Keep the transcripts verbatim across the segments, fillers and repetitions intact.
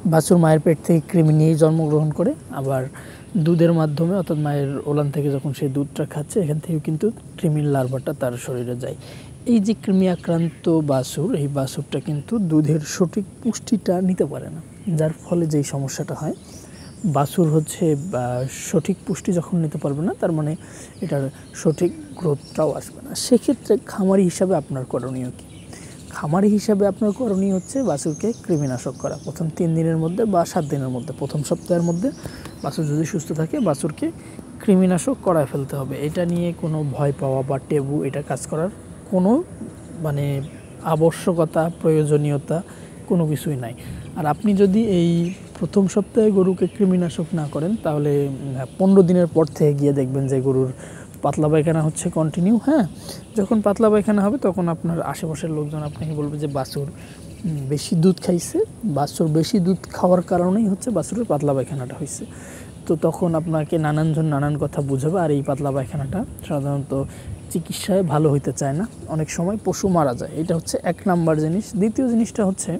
বাছুর মায়ের পেট থেকে কৃমি নিয়েই জন্মগ্রহণ করে, আবার দুধের মাধ্যমে অর্থাৎ মায়ের ওলান থেকে যখন সে দুধটা খাচ্ছে এখান থেকেও কিন্তু কৃমির লার্ভাটা তার শরীরে যায়। এই যে কৃমি আক্রান্ত বাছুর, এই বাছুরটা কিন্তু দুধের সঠিক পুষ্টিটা নিতে পারে না, যার ফলে যেই সমস্যাটা হয়, বাছুর হচ্ছে সঠিক পুষ্টি যখন নিতে পারবে না, তার মানে এটার সঠিক গ্রোথটাও আসবে না। সেক্ষেত্রে খামারি হিসাবে আপনার করণীয় কী? খামারি হিসাবে আপনার করণীয় হচ্ছে বাছুরকে কৃমিনাশক করা প্রথম তিন দিনের মধ্যে বা সাত দিনের মধ্যে, প্রথম সপ্তাহের মধ্যে বাছুর যদি সুস্থ থাকে বাছুরকে কৃমিনাশক করায় ফেলতে হবে। এটা নিয়ে কোনো ভয় পাওয়া বা টেবু এটা কাজ করার কোনো মানে আবশ্যকতা, প্রয়োজনীয়তা কোনো কিছুই নাই। আর আপনি যদি এই প্রথম সপ্তাহে গরুকে কৃমিনাশক না করেন, তাহলে পনেরো দিনের পর থেকে গিয়ে দেখবেন যে গরুর পাতলা পায়খানা হচ্ছে কন্টিনিউ। হ্যাঁ, যখন পাতলা পায়খানা হবে তখন আপনার আশেপাশের লোকজন আপনাকে বলবে যে বাছুর বেশি দুধ খাইছে, বাছুর বেশি দুধ খাওয়ার কারণেই হচ্ছে বাছুরের পাতলা পায়খানাটা হয়েছে। তো তখন আপনাকে নানানজন নানান কথা বুঝাবে। আর এই পাতলা পায়খানাটা সাধারণত চিকিৎসায় ভালো হইতে চায় না, অনেক সময় পশু মারা যায়। এটা হচ্ছে এক নাম্বার জিনিস। দ্বিতীয় জিনিসটা হচ্ছে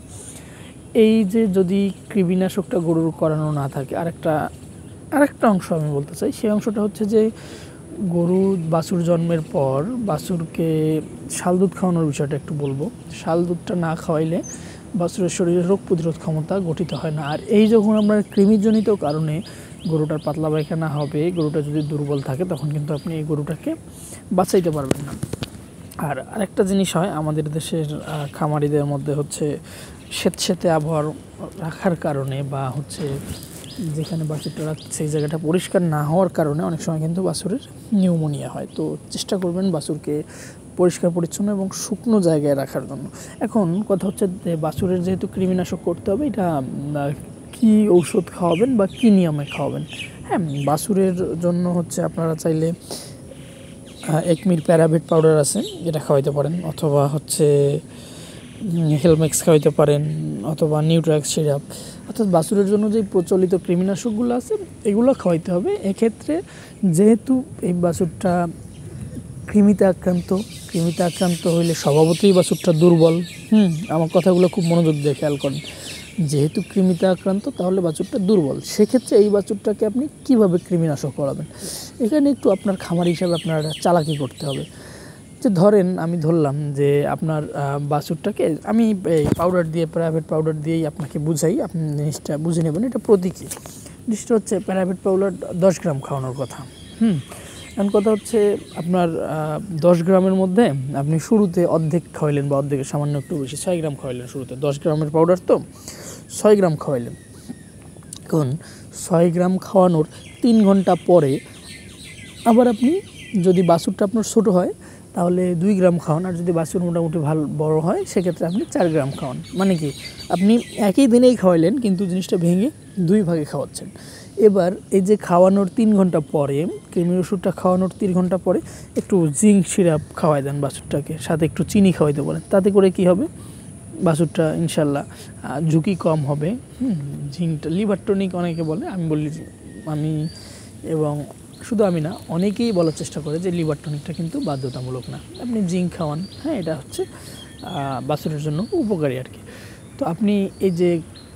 এই যে যদি কৃমিনাশকটা গরুর করানো না থাকে, আরেকটা আরেকটা অংশ আমি বলতে চাই, সেই অংশটা হচ্ছে যে গরু বাছুর জন্মের পর বাছুরকে শাল দুধ খাওয়ানোর বিষয়টা একটু বলবো। শাল দুধটা না খাওয়াইলে বাছুরের শরীরে রোগ প্রতিরোধ ক্ষমতা গঠিত হয় না। আর এই যখন আমরা কৃমিজনিত কারণে গরুটার পাতলা পায়খানা হবে, গরুটা যদি দুর্বল থাকে, তখন কিন্তু আপনি এই গরুটাকে বাঁচাইতে পারবেন না। আর আরেকটা জিনিস হয় আমাদের দেশের খামারিদের মধ্যে হচ্ছে স্যাঁতস্যাঁতে আবহাওয়া রাখার কারণে বা হচ্ছে যেখানে বাছুরটা রাখছে সেই জায়গাটা পরিষ্কার না হওয়ার কারণে অনেক সময় কিন্তু বাছুরের নিউমোনিয়া হয়। তো চেষ্টা করবেন বাছুরকে পরিষ্কার পরিচ্ছন্ন এবং শুকনো জায়গায় রাখার জন্য। এখন কথা হচ্ছে যে বাছুরের যেহেতু কৃমিনাশক করতে হবে, এটা কী ঔষধ খাওয়াবেন বা কী নিয়মে খাওয়াবেন? হ্যাঁ, বাছুরের জন্য হচ্ছে আপনারা চাইলে একমির প্যারাভেট পাউডার আছে, এটা খাওয়াইতে পারেন, অথবা হচ্ছে হেলমেক্স খাওয়াইতে পারেন, অথবা নিউট্রাক্স সিরাপ। অর্থাৎ বাছুরের জন্য যে প্রচলিত কৃমিনাশকগুলো আছে এগুলো খাওয়াইতে হবে। এক্ষেত্রে যেহেতু এই বাছুরটা কৃমিতে আক্রান্ত, কৃমিতে আক্রান্ত হইলে স্বভাবতই বাছুরটা দুর্বল। হুম আমার কথাগুলো খুব মনোযোগ দিয়ে খেয়াল করেন। যেহেতু কৃমিতে আক্রান্ত, তাহলে বাছুরটা দুর্বল। সেক্ষেত্রে এই বাছুরটাকে আপনি কিভাবে কৃমিনাশক করাবেন? এখানে একটু আপনার খামার হিসাবে আপনার চালাকি করতে হবে। যে ধরেন আমি ধরলাম যে আপনার বাছুরটাকে আমি এই পাউডার দিয়ে, প্যারাভেট পাউডার দিয়েই আপনাকে বুঝাই, আপনি জিনিসটা বুঝে নেবেন। এটা প্রতীকী জিনিসটা হচ্ছে প্যারাভেট পাউডার দশ গ্রাম খাওয়ানোর কথা। হুম এখন কথা হচ্ছে আপনার দশ গ্রামের মধ্যে আপনি শুরুতে অর্ধেক খাওয়াইলেন বা অর্ধেকের সামান্য একটু বেশি, ছয় গ্রাম খাওয়াইলেন শুরুতে। দশ গ্রামের পাউডার তো ছয় গ্রাম খাওয়াইলেন। এখন ছয় গ্রাম খাওয়ানোর তিন ঘন্টা পরে আবার আপনি, যদি বাছুরটা আপনার ছোটো হয় তাহলে দুই গ্রাম খাওয়ান, আর যদি বাছুর মোটামুটি ভালো বড় হয় সেক্ষেত্রে আপনি চার গ্রাম খাওয়ান। মানে কি, আপনি একই দিনেই খাওয়াইলেন কিন্তু জিনিসটা ভেঙে দুই ভাগে খাওয়াচ্ছেন। এবার এই যে খাওয়ানোর তিন ঘন্টা পরে, কৃমির ওষুধটা খাওয়ানোর তিন ঘন্টা পরে একটু জিঙ্ক সিরাপ খাওয়াই দেন বাছুরটাকে, সাথে একটু চিনি খাওয়াইতে বলেন। তাতে করে কি হবে, বাছুরটা ইনশাল্লাহ ঝুঁকি কম হবে। হুম জিঙ্কটা লিভার টনিক অনেকে বলে, আমি বলি আমি এবং শুধু আমি না, অনেকেই বলার চেষ্টা করে যে লিভার টনিকটা কিন্তু বাধ্যতামূলক না, আপনি জিঙ্ক খাওয়ান। হ্যাঁ এটা হচ্ছে বাছুরের জন্য উপকারী আর কি। তো আপনি এই যে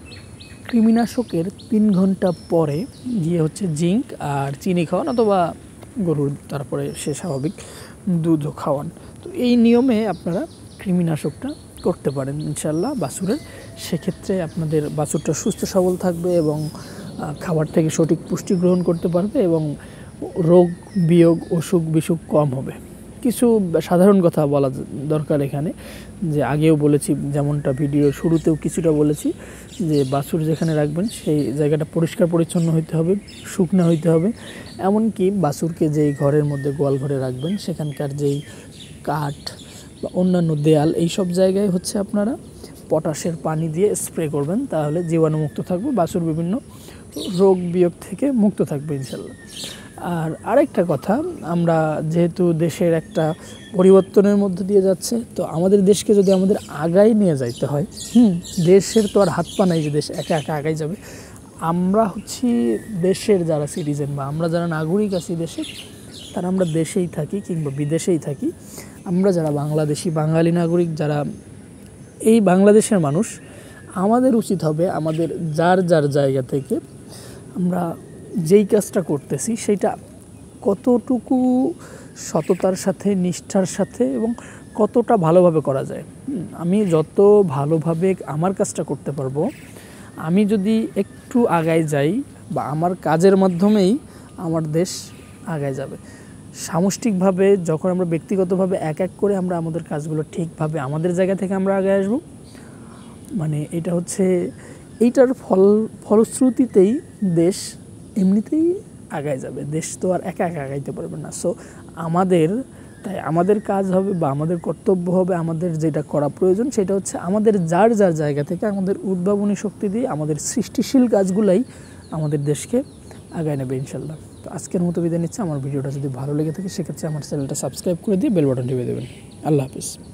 কৃমিনাশকের তিন ঘন্টা পরে গিয়ে হচ্ছে জিঙ্ক আর চিনি খাওয়ান, অথবা গরুর তারপরে সে স্বাভাবিক দুধও খাওয়ান। তো এই নিয়মে আপনারা কৃমিনাশকটা করতে পারেন ইনশাল্লাহ বাছুরের। সেক্ষেত্রে আপনাদের বাছুরটা সুস্থ সবল থাকবে এবং খাবার থেকে সঠিক পুষ্টি গ্রহণ করতে পারবে এবং রোগ বিয়োগ অসুখ বিসুখ কম হবে। কিছু সাধারণ কথা বলা দরকার এখানে, যে আগেও বলেছি, যেমনটা ভিডিও শুরুতেও কিছুটা বলেছি, যে বাছুর যেখানে রাখবেন সেই জায়গাটা পরিষ্কার পরিচ্ছন্ন হইতে হবে, শুকনো হইতে হবে। এমনকি বাছুরকে যেই ঘরের মধ্যে গোয়াল ঘরে রাখবেন সেখানকার যেই কাঠ বা অন্যান্য দেয়াল, এই সব জায়গায় হচ্ছে আপনারা পটাশের পানি দিয়ে স্প্রে করবেন, তাহলে জীবাণুমুক্ত থাকবে, বাছুর বিভিন্ন রোগ বিয়োগ থেকে মুক্ত থাকবে ইনশাল্লাহ। আর আরেকটা কথা, আমরা যেহেতু দেশের একটা পরিবর্তনের মধ্যে দিয়ে যাচ্ছে, তো আমাদের দেশকে যদি আমাদের আগায় নিয়ে যাইতে হয়, হুম দেশের তো আর হাত পা নাই যে দেশ একা একা আগায় যাবে। আমরা হচ্ছি দেশের যারা সিটিজেন বা আমরা যারা নাগরিক আছি দেশের, তারা আমরা দেশেই থাকি কিংবা বিদেশেই থাকি, আমরা যারা বাংলাদেশি বাঙালি নাগরিক, যারা এই বাংলাদেশের মানুষ, আমাদের উচিত হবে আমাদের যার যার জায়গা থেকে আমরা যেই কাজটা করতেছি সেটা কতটুকু সততার সাথে, নিষ্ঠার সাথে এবং কতটা ভালোভাবে করা যায়। আমি যত ভালোভাবে আমার কাজটা করতে পারবো, আমি যদি একটু আগায় যাই বা আমার কাজের মাধ্যমেই আমার দেশ আগায় যাবে। সামষ্টিকভাবে যখন আমরা ব্যক্তিগতভাবে এক এক করে আমরা আমাদের কাজগুলো ঠিকভাবে আমাদের জায়গা থেকে আমরা আগে আসবো, মানে এটা হচ্ছে এইটার ফল ফলশ্রুতিতেই দেশ এমনিতেই আগায় যাবে। দেশ তো আর একা একা আগাইতে পারবে না। সো আমাদের তাই আমাদের কাজ হবে বা আমাদের কর্তব্য হবে, আমাদের যেটা করা প্রয়োজন সেটা হচ্ছে আমাদের যার যার জায়গা থেকে আমাদের উদ্ভাবনী শক্তি দিয়ে আমাদের সৃষ্টিশীল কাজগুলাই আমাদের দেশকে আগায় নেবে ইনশাল্লাহ। তো আজকের মতো বিদায় নিচ্ছে। আমার ভিডিওটা যদি ভালো লেগে থাকে সেক্ষেত্রে আমার চ্যানেলটা সাবস্ক্রাইব করে দিয়ে বেল বাটন টিপে দেবেন। আল্লাহ হাফিজ।